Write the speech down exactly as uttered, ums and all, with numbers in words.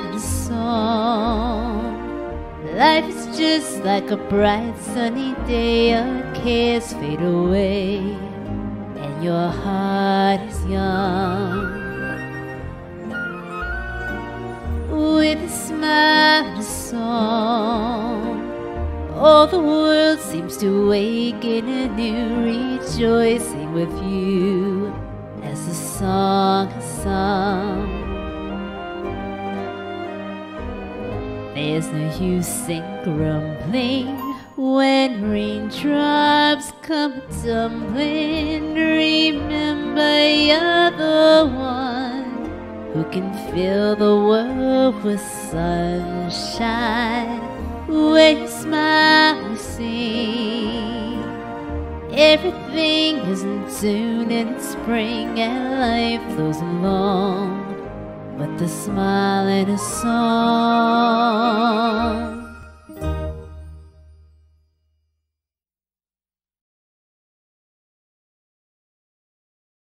smile and a song. Life is just like a bright sunny day. Your cares fade away and your heart is young. With a smile and a song, all the world seems to wake in anew, rejoicing with you as the song is sung. There's no use in grumbling when raindrops come tumbling. Remember, you're the one who can fill the world with sunshine. When you smile, you sing. Everything is in tune in spring, and life flows along with a smile and a song.